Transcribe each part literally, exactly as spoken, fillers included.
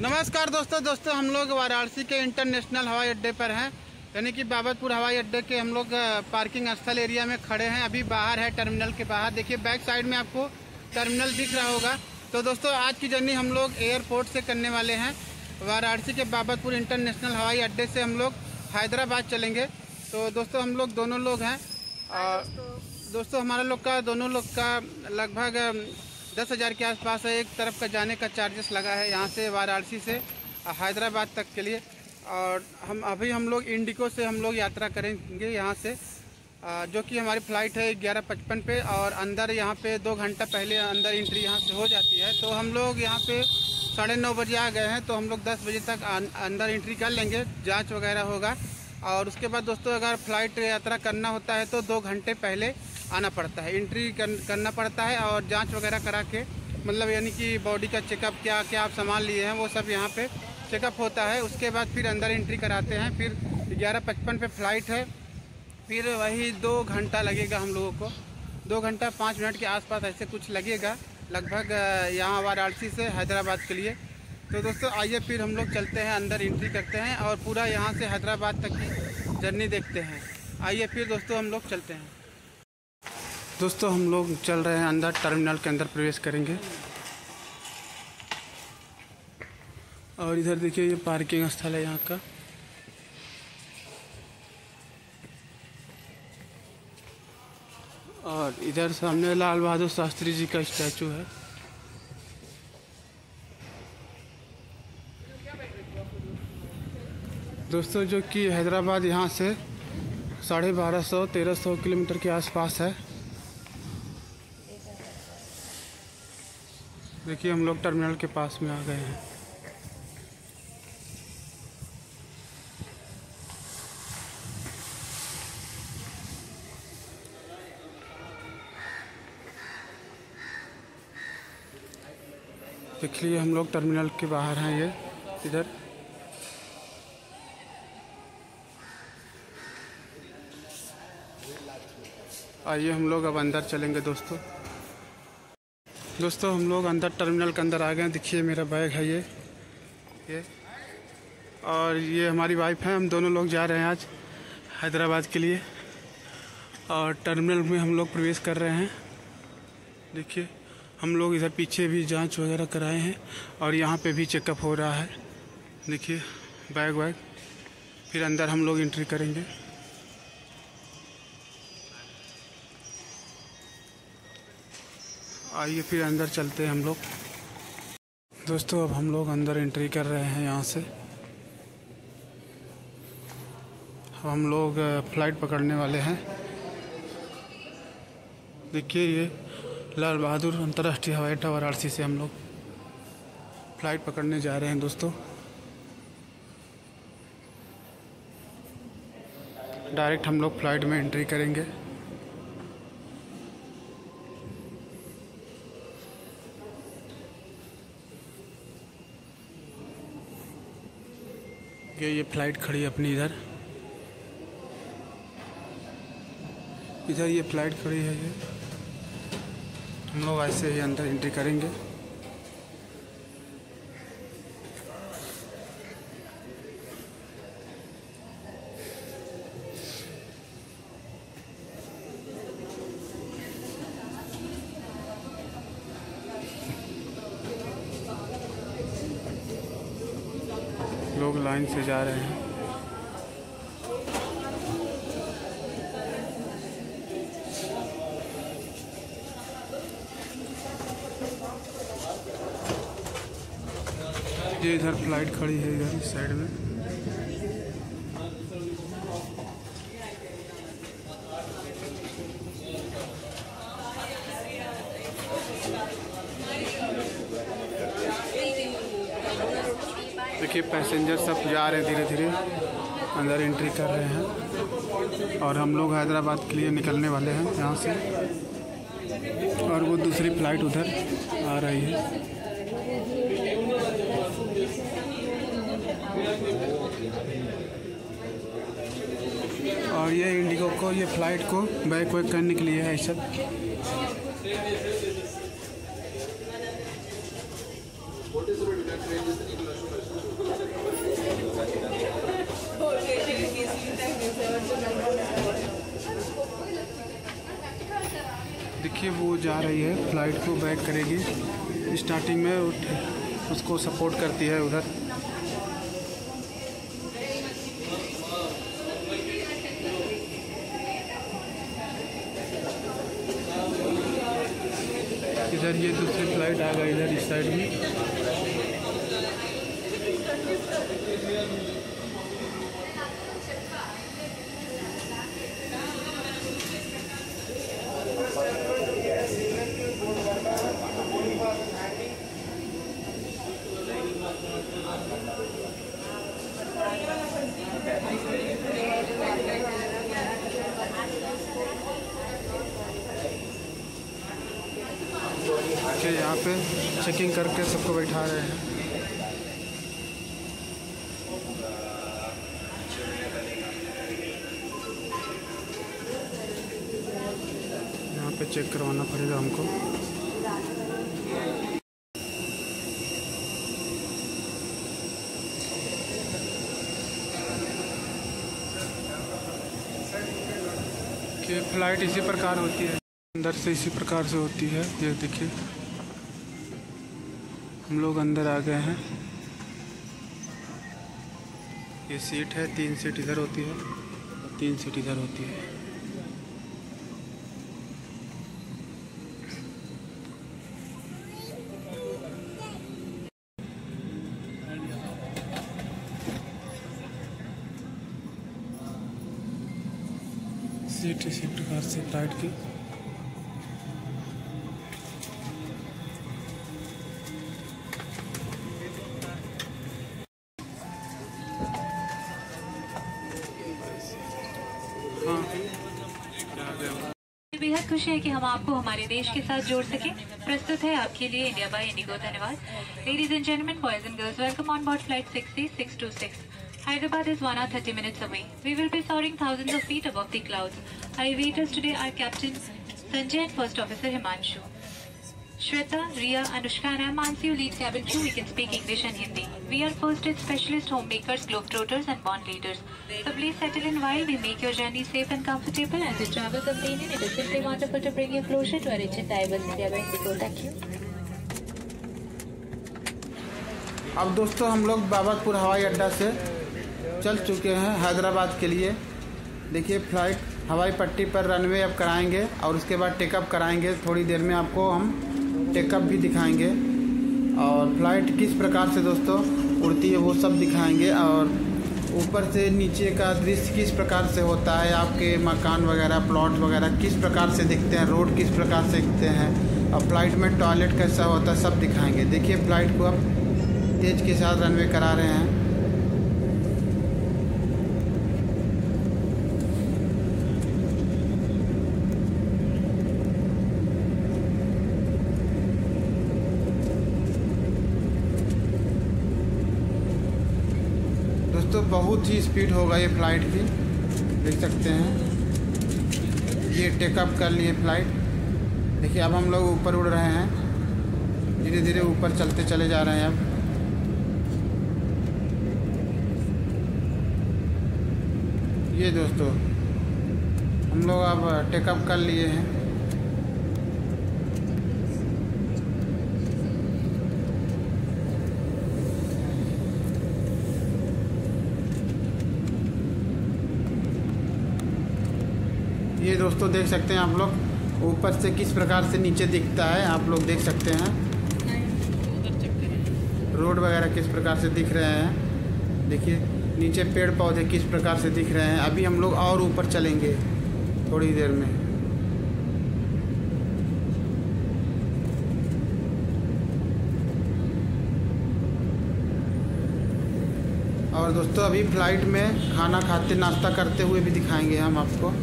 नमस्कार दोस्तों दोस्तों हम लोग वाराणसी के इंटरनेशनल हवाई अड्डे पर हैं, यानी कि बाबतपुर हवाई अड्डे के हम लोग पार्किंग स्थल एरिया में खड़े हैं। अभी बाहर है, टर्मिनल के बाहर। देखिए बैक साइड में आपको टर्मिनल दिख रहा होगा। तो दोस्तों आज की जर्नी हम लोग एयरपोर्ट से करने वाले हैं। वाराणसी के बाबतपुर इंटरनेशनल हवाई अड्डे से हम लोग हैदराबाद चलेंगे। तो दोस्तों हम लोग दोनों लोग हैं। दोस्तों हमारा लोग का दोनों लोग का लगभग दस हज़ार के आसपास है। एक तरफ का जाने का चार्जेस लगा है यहाँ से वाराणसी से हैदराबाद तक के लिए। और हम अभी हम लोग इंडिको से हम लोग यात्रा करेंगे यहाँ से, जो कि हमारी फ़्लाइट है ग्यारह पचपन पे। और अंदर यहाँ पे दो घंटा पहले अंदर एंट्री यहाँ से हो जाती है। तो हम लोग यहाँ पे साढ़े नौ बजे आ गए हैं, तो हम लोग दस बजे तक अंदर एंट्री कर लेंगे, जाँच वगैरह होगा। और उसके बाद दोस्तों अगर फ़्लाइट यात्रा करना होता है तो दो घंटे पहले आना पड़ता है, एंट्री कर, करना पड़ता है और जांच वगैरह करा के, मतलब यानी कि बॉडी का चेकअप, क्या क्या आप सामान लिए हैं वो सब यहाँ पे चेकअप होता है। उसके बाद फिर अंदर एंट्री कराते हैं। फिर ग्यारह पचपन पे फ़्लाइट है, फिर वही दो घंटा लगेगा हम लोगों को, दो घंटा पाँच मिनट के आसपास ऐसे कुछ लगेगा लगभग यहाँ वाराणसी से हैदराबाद के लिए। तो दोस्तों आइए फिर हम लोग चलते हैं, अंदर एंट्री करते हैं और पूरा यहाँ से हैदराबाद तक की जर्नी देखते हैं। आइए फिर दोस्तों हम लोग चलते हैं। दोस्तों हम लोग चल रहे हैं अंदर, टर्मिनल के अंदर प्रवेश करेंगे। और इधर देखिए ये पार्किंग स्थल है यहाँ का। और इधर सामने लाल बहादुर शास्त्री जी का स्टैचू है। दोस्तों जो कि हैदराबाद यहाँ से साढ़े बारह सौ तेरह सौ किलोमीटर के आसपास है। देखिए हम लोग टर्मिनल के पास में आ गए हैं। देखिए हम लोग टर्मिनल के बाहर हैं। ये इधर आइए हम लोग अब अंदर चलेंगे। दोस्तों दोस्तों हम लोग अंदर टर्मिनल के अंदर आ गए हैं। देखिए मेरा बैग है ये ये और ये हमारी वाइफ है। हम दोनों लोग जा रहे हैं आज हैदराबाद के लिए। और टर्मिनल में हम लोग प्रवेश कर रहे हैं। देखिए हम लोग इधर पीछे भी जांच वगैरह कराए हैं और यहाँ पे भी चेकअप हो रहा है। देखिए बैग वैग, फिर अंदर हम लोग एंट्री करेंगे। आइए फिर अंदर चलते हैं हम लोग। दोस्तों अब हम लोग अंदर एंट्री कर रहे हैं यहाँ से। हम लोग फ़्लाइट पकड़ने वाले हैं। देखिए ये लाल बहादुर अंतर्राष्ट्रीय हवाई अड्डा वाराणसी से हम लोग फ़्लाइट पकड़ने जा रहे हैं। दोस्तों डायरेक्ट हम लोग फ़्लाइट में एंट्री करेंगे। ये ये फ़्लाइट खड़ी है अपनी इधर इधर ये फ़्लाइट खड़ी है। ये हम लोग ऐसे ही अंदर एंट्री करेंगे। लोग लाइन से जा रहे हैं। ये इधर फ्लाइट खड़ी है, इधर इस साइड में। देखिए पैसेंजर सब जा रहे हैं, धीरे धीरे अंदर एंट्री कर रहे हैं। और हम लोग हैदराबाद के लिए निकलने वाले हैं यहाँ से। और वो दूसरी फ़्लाइट उधर आ रही है। और ये इंडिगो को, ये फ़्लाइट को बैक वैक करने के लिए है सब। देखिए वो जा रही है, फ्लाइट को बैक करेगी। स्टार्टिंग में उसको सपोर्ट करती है उधर। इधर ये दूसरी फ्लाइट आ गई इधर इस साइड में। के यहाँ पे चेकिंग करके सबको बैठा रहे हैं। यहाँ पे चेक करवाना पड़ेगा हमको। कि फ्लाइट इसी प्रकार होती है, अंदर से इसी प्रकार से होती है। ये देखिए हम लोग अंदर आ गए हैं। ये सीट है, तीन सीट इधर होती है, तीन सीट इधर होती है। सीट इसी प्रकार से फ्लाइट की। बेहद खुशी है कि हम आपको हमारे देश के साथ जोड़ सके। प्रस्तुत है आपके लिए इंडिया बाय इंडिगो। धन्यवाद। Ladies and gentlemen, boys and girls, welcome on board flight six C six two six. Hyderabad is one hour thirty minutes away. We will be soaring thousands of feet above the clouds. Our aviators today are Captain Sanjay and First Officer Himanshu. Shweta, Riya, Anushka and I am Mansi, lead cabin crew. We can speak English and Hindi. We are first aid specialists, homemakers, globetrotters and bond leaders. So please settle in while we make your journey safe and comfortable. As you travel the plane, it is simply wonderful to bring you closer to our rich and diverse India by Indigo. Thank you. अब दोस्तों हम लोग बाबतपुर हवाई अड्डा से चल चुके हैं हैदराबाद के लिए। देखिए फ्लाइट हवाई पट्टी पर रनवे अब कराएंगे और उसके बाद टेकअप कराएंगे। थोड़ी देर में आपको हम टेकअप भी दिखाएंगे और फ्लाइट किस प्रकार से दोस्तों उड़ती है वो सब दिखाएंगे। और ऊपर से नीचे का दृश्य किस प्रकार से होता है, आपके मकान वगैरह प्लॉट वगैरह किस प्रकार से दिखते हैं, रोड किस प्रकार से दिखते हैं और फ्लाइट में टॉयलेट कैसा होता है, सब दिखाएंगे। देखिए फ्लाइट को अब तेज के साथ रनवे करा रहे हैं। दोस्तों बहुत ही स्पीड होगा ये फ्लाइट की, देख सकते हैं। ये टेकअप कर लिए फ्लाइट। देखिए अब हम लोग ऊपर उड़ रहे हैं, धीरे धीरे ऊपर चलते चले जा रहे हैं। अब ये दोस्तों हम लोग अब टेकअप कर लिए हैं। ये दोस्तों देख सकते हैं आप लोग ऊपर से किस प्रकार से नीचे दिखता है, आप लोग देख सकते हैं। रोड वगैरह किस प्रकार से दिख रहे हैं, देखिए नीचे पेड़ पौधे किस प्रकार से दिख रहे हैं। अभी हम लोग और ऊपर चलेंगे थोड़ी देर में। और दोस्तों अभी फ्लाइट में खाना खाते नाश्ता करते हुए भी दिखाएंगे हम आपको।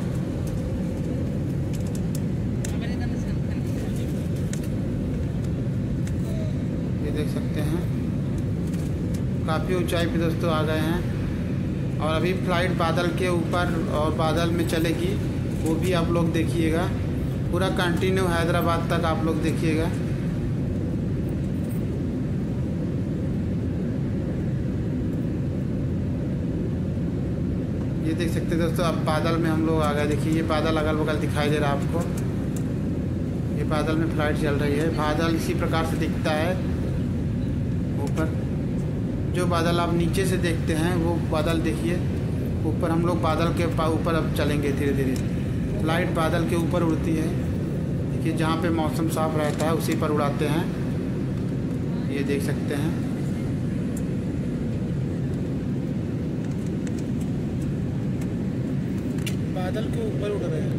ये देख सकते हैं काफ़ी ऊंचाई पे दोस्तों आ गए हैं और अभी फ्लाइट बादल के ऊपर और बादल में चलेगी, वो भी आप लोग देखिएगा। पूरा कंटिन्यू हैदराबाद तक आप लोग देखिएगा। ये देख सकते हैं दोस्तों, अब बादल में हम लोग आ गए। देखिए ये बादल अगल बगल दिखाई दे रहा है आपको। ये बादल में फ्लाइट चल रही है। बादल इसी प्रकार से दिखता है ऊपर। जो बादल आप नीचे से देखते हैं वो बादल देखिए ऊपर। हम लोग बादल के ऊपर अब चलेंगे धीरे धीरे। फ्लाइट बादल के ऊपर उड़ती है। देखिए जहाँ पे मौसम साफ रहता है उसी पर उड़ाते हैं। ये देख सकते हैं। बादल के ऊपर उड़ रहे हैं।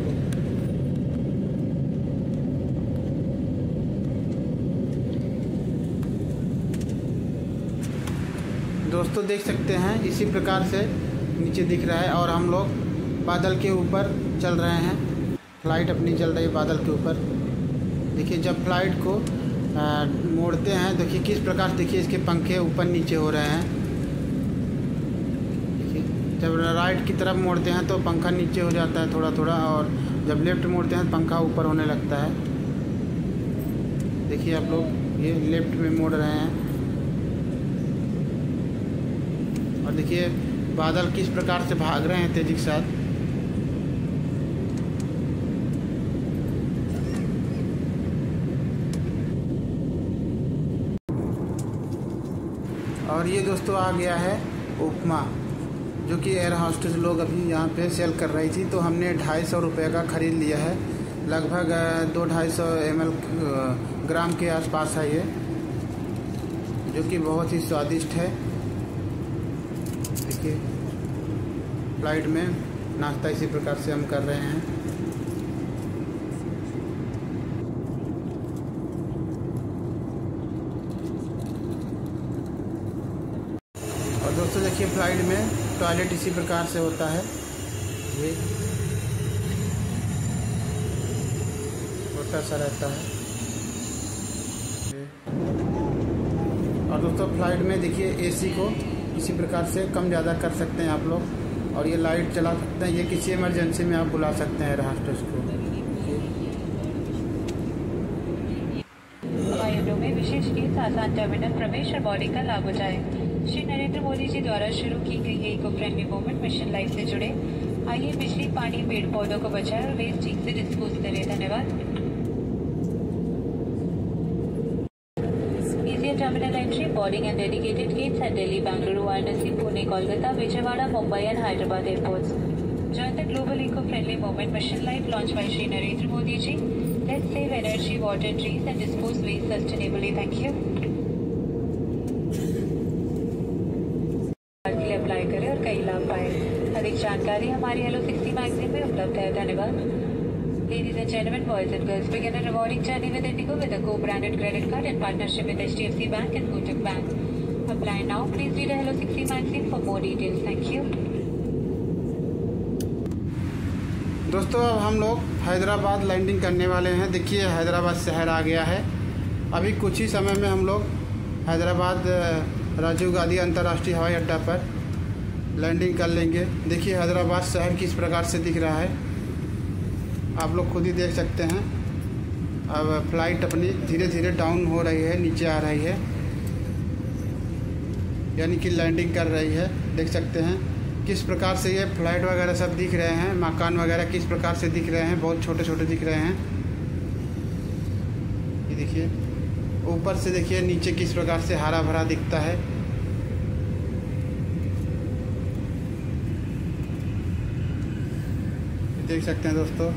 दोस्तों देख सकते हैं इसी प्रकार से नीचे दिख रहा है और हम लोग बादल के ऊपर चल रहे हैं। फ्लाइट अपनी चल रही है बादल के ऊपर। देखिए जब फ्लाइट को आ, मोड़ते हैं, देखिए किस प्रकार, देखिए इसके पंखे ऊपर नीचे हो रहे हैं। देखिए जब राइट की तरफ मोड़ते हैं तो पंखा नीचे हो जाता है थोड़ा थोड़ा, और जब लेफ्ट मोड़ते हैं तो पंखा ऊपर होने लगता है। देखिए आप लोग ये लेफ्ट में मोड़ रहे हैं और देखिए बादल किस प्रकार से भाग रहे हैं तेजी के साथ। और ये दोस्तों आ गया है उपमा, जो कि एयर होस्टेस लोग अभी यहाँ पे सेल कर रही थी। तो हमने ढाई सौ रुपये का ख़रीद लिया है। लगभग दो ढाई सौ एम एल ग्राम के आसपास है ये, जो कि बहुत ही स्वादिष्ट है। देखिए फ्लाइट में नाश्ता इसी प्रकार से हम कर रहे हैं। और दोस्तों देखिए फ्लाइट में टॉयलेट इसी प्रकार से होता है। ये छोटा सा रहता है। और दोस्तों फ्लाइट में देखिए एसी को इसी प्रकार से कम ज़्यादा कर सकते हैं आप लोग, और ये लाइट चला सकते हैं। ये किसी इमरजेंसी में आप बुला सकते हैं एयर होस्टेस को। हवाई अड्डों में विशेष केस आसान टर्मिनल प्रवेश और बोर्डिंग का लाभ उठाएं। श्री नरेंद्र मोदी जी द्वारा शुरू की गई है eco friendly movement mission life से जुड़े। आइए बिजली, पानी, पेड़ पौधों को बचाएं और वेस्ट ठीक से डिस्पोज करें। धन्यवाद। Easier terminal entry, boarding and dedicated gates at Delhi, Bangalore, Varanasi, Pune, Kolkata, Vijayawada, Mumbai and Hyderabad airports. Join the global eco-friendly movement Mission Life launched by Shri Narendra Modi ji. Let's save energy, water, trees and dispose waste sustainably. Thank you. के लिए apply करें और कई लाभ पाए। अधिक जानकारी हमारी हेलो सिक्सटी मैगजीन में उपलब्ध है। धन्यवाद। Ladies and gentlemen, boys and girls, begin a rewarding journey with Indigo with a co-branded credit card in partnership with H D F C Bank and Kotak Bank. Apply now. Please read a Hello sixty magazine for more details. Thank you. दोस्तों अब हम लोग Hyderabad landing करने वाले हैं। देखिए हैदराबाद शहर आ गया है। अभी कुछ ही समय में हम लोग हैदराबाद राजीव गांधी अंतर्राष्ट्रीय हवाई अड्डा पर लैंडिंग कर लेंगे। देखिए हैदराबाद शहर किस प्रकार से दिख रहा है, आप लोग खुद ही देख सकते हैं। अब फ्लाइट अपनी धीरे धीरे डाउन हो रही है, नीचे आ रही है, यानी कि लैंडिंग कर रही है। देख सकते हैं किस प्रकार से ये फ्लाइट वगैरह सब दिख रहे हैं, मकान वगैरह किस प्रकार से दिख रहे हैं, बहुत छोटे छोटे दिख रहे हैं। ये देखिए ऊपर से, देखिए नीचे किस प्रकार से हरा भरा दिखता है। देख सकते हैं दोस्तों।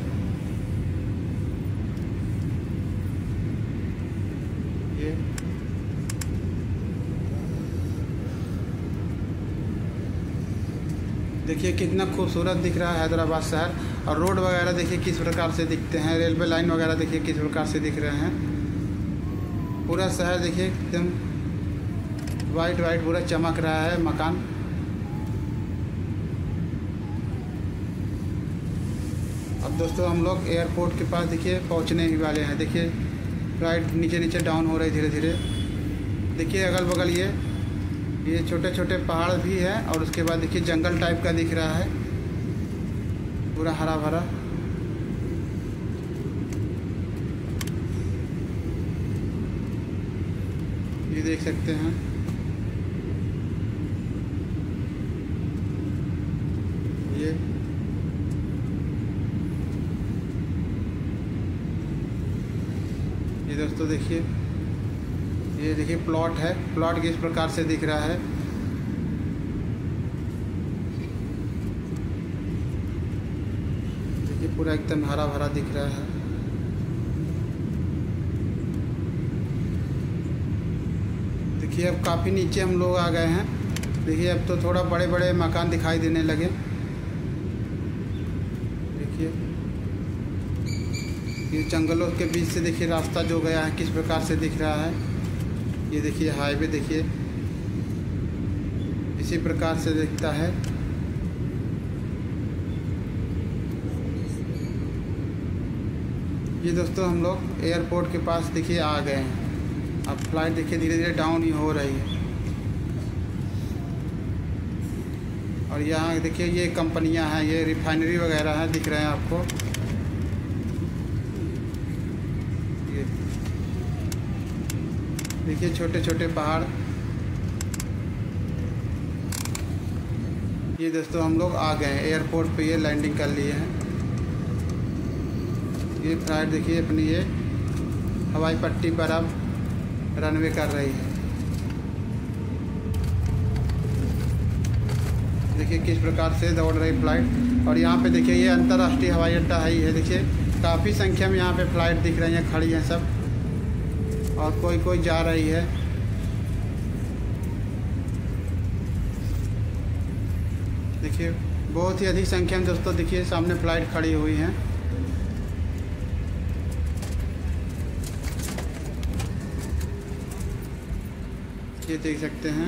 ये देखिए कितना खूबसूरत दिख रहा है हैदराबाद शहर। और रोड वगैरह देखिए किस प्रकार से दिखते हैं, रेलवे लाइन वगैरह देखिए किस प्रकार से दिख रहे हैं। पूरा शहर देखिए एकदम वाइट वाइट पूरा चमक रहा है मकान। अब दोस्तों हम लोग एयरपोर्ट के पास देखिए पहुंचने ही वाले हैं। देखिए फ्लाइट नीचे नीचे डाउन हो रही धीरे धीरे। देखिए अगल बगल ये ये छोटे छोटे पहाड़ भी है, और उसके बाद देखिए जंगल टाइप का दिख रहा है, पूरा हरा भरा। ये देख सकते हैं। ये दोस्तों देखिए, ये देखिए प्लॉट है, प्लॉट किस प्रकार से दिख रहा है। देखिए पूरा एकदम हरा भरा दिख रहा है। देखिए अब काफ़ी नीचे हम लोग आ गए हैं। देखिए अब तो थोड़ा बड़े बड़े मकान दिखाई देने लगे। देखिए ये जंगलों के बीच से देखिए रास्ता जो गया है किस प्रकार से दिख रहा है। ये देखिए हाईवे देखिए इसी प्रकार से दिखता है। ये दोस्तों हम लोग एयरपोर्ट के पास देखिए आ गए हैं। अब फ्लाइट देखिए धीरे धीरे डाउन ही हो रही है। और यहाँ देखिए ये कंपनियां हैं, ये रिफाइनरी वगैरह है, दिख रहे हैं आपको। ये देखिए छोटे छोटे पहाड़। ये दोस्तों हम लोग आ गए हैं एयरपोर्ट पे, ये लैंडिंग कर लिए हैं। ये फ्लाइट देखिए अपनी ये हवाई पट्टी पर अब रनवे कर रही है। देखिए किस प्रकार से दौड़ रही फ्लाइट। और यहाँ पे देखिए ये अंतर्राष्ट्रीय हवाई अड्डा है ही है। देखिए काफ़ी संख्या में यहाँ पे फ्लाइट दिख रही हैं, खड़ी हैं सब, और कोई कोई जा रही है। देखिए बहुत ही अधिक संख्या में दोस्तों देखिए सामने फ्लाइट खड़ी हुई हैं। ये देख सकते हैं।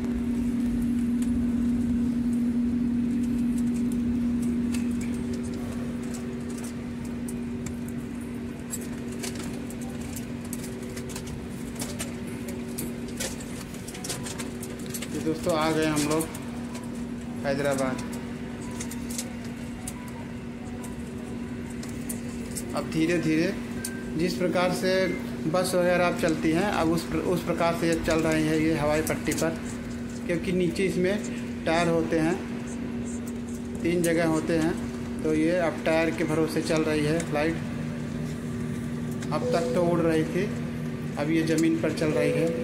ये दोस्तों आ गए हम लोग हैदराबाद। अब धीरे धीरे जिस प्रकार से बस वगैरह अब चलती हैं, अब उस उस प्रकार से ये चल रही है ये हवाई पट्टी पर। क्योंकि नीचे इसमें टायर होते हैं, तीन जगह होते हैं, तो ये अब टायर के भरोसे चल रही है फ्लाइट। अब तक तो उड़ रही थी, अब ये ज़मीन पर चल रही है।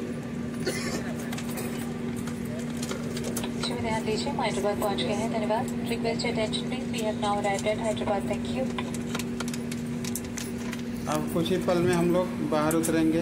ध्यान दीजिए, हम हैदराबाद पहुँच गए हैं, धन्यवाद। Request attention please, we have now arrived at Hyderabad, thank you. अब कुछ ही पल में हम लोग बाहर उतरेंगे।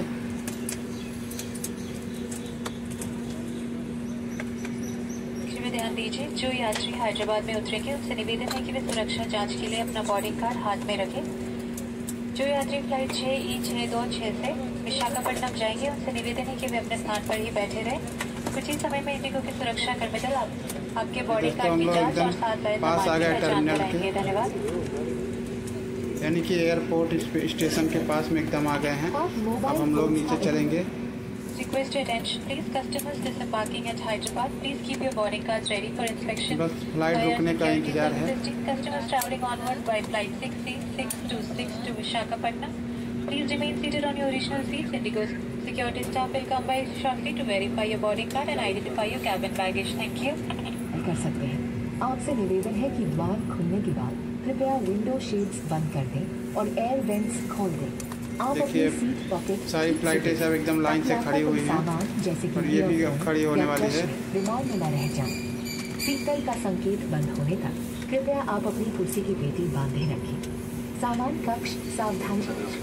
ध्यान दीजिए, जो यात्री हैदराबाद में उतरेंगे उनसे निवेदन है कि वे सुरक्षा जांच के लिए अपना बोर्डिंग कार्ड हाथ में रखें। जो यात्री फ्लाइट छः ई छः दो छः से विशाखापट्टनम जाएंगे उनसे निवेदन है कि वे अपने स्थान पर ही बैठे रहें। कुछ ही समय में इंडिगो की सुरक्षा कर्मचारी आप, आपके बोर्डिंग कार्ड की जाँच और साथ लाए सामान की पहचान कराएंगे, धन्यवाद। यानी कि एयरपोर्ट स्टेशन के पास में एकदम आ गए हैं। अब हम लोग नीचे चलेंगे। Request your attention, please. Customers disembarking at Hyderabad, please keep your boarding cards ready for inspection. बस फ्लाइट रुकने का इंतजार है। Customers traveling onward by flight six C six two six to Visakhapatnam, please remain seated on your original seats. Indigo's security staff will come by shortly to verify your boarding card and identify your cabin baggage. Thank you. कर सकते हैं। आपसे निवेदन है कि द्वार खुलने के बाद कृपया विंडो शेड्स बंद कर दें और एयर वेंट्स खोल दें। देखिए सारी फ्लाइटें सब एकदम लाइन से खड़ी हुई हैं और ये भी अब खड़ी होने वाली है। विमान में न रह जाएं। सीटबेल्ट का संकेत बंद होने तक कृपया आप अपनी कुर्सी की पेटी बांधे रखें। सामान कक्ष सावधानी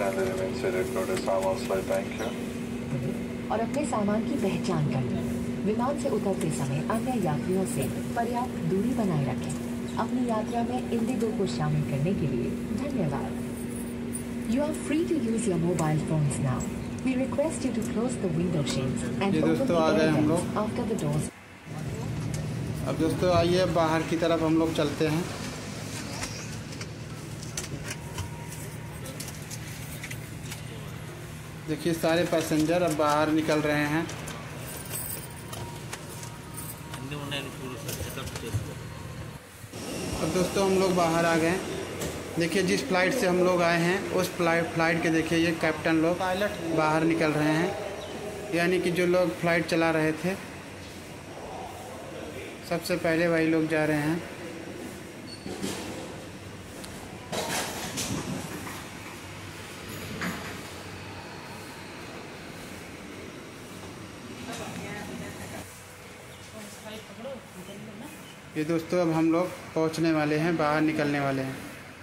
और अपने सामान की पहचान कर लें। विमान से उतरते समय अन्य यात्रियों से पर्याप्त दूरी बनाए रखें। अपनी यात्रा में इंडिगो को शामिल करने के लिए धन्यवाद। You are free to use your mobile phones now. We request you to close the window shades and open the air vents after the doors. अब दोस्तों आइए बाहर की तरफ हम लोग चलते हैं। देखिए सारे पैसेंजर अब बाहर निकल रहे हैं। अब दोस्तों हम लोग बाहर आ गए। देखिए जिस फ्लाइट से हम लोग आए हैं उस फ्लाइट फ्लाइट के देखिए ये कैप्टन लोग पायलट बाहर निकल रहे हैं। यानी कि जो लोग फ्लाइट चला रहे थे सबसे पहले वही लोग जा रहे हैं। ये दोस्तों अब हम लोग पहुंचने वाले हैं, बाहर निकलने वाले हैं।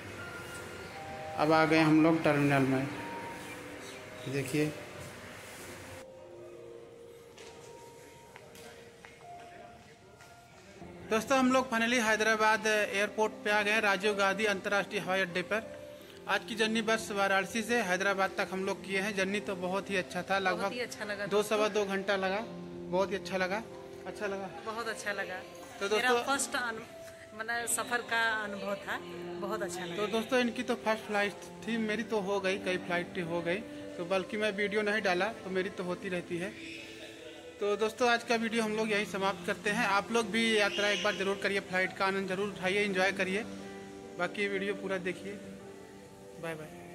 अब आ गए हम लोग टर्मिनल में, देखिए। दोस्तों हम लोग फाइनली हैदराबाद एयरपोर्ट पे आ गए हैं, राजीव गांधी अंतर्राष्ट्रीय हवाई अड्डे पर। आज की जर्नी बस वाराणसी से हैदराबाद तक हम लोग किए हैं। जर्नी तो बहुत ही अच्छा था, लगभग अच्छा दो सवा दो घंटा लगा। बहुत ही अच्छा लगा। अच्छा लगा, बहुत अच्छा लगा। तो दोस्तों फर्स्ट मतलब सफर का अनुभव था, बहुत अच्छा लगा। तो दोस्तों इनकी तो फर्स्ट फ्लाइट थी, मेरी तो हो गई, कई फ्लाइट हो गई, तो बल्कि मैं वीडियो नहीं डाला, तो मेरी तो होती रहती है। तो दोस्तों आज का वीडियो हम लोग यहीं समाप्त करते हैं। आप लोग भी यात्रा एक बार जरूर करिए, फ्लाइट का आनंद जरूर उठाइए, एंजॉय करिए। बाकी वीडियो पूरा देखिए। Bye bye.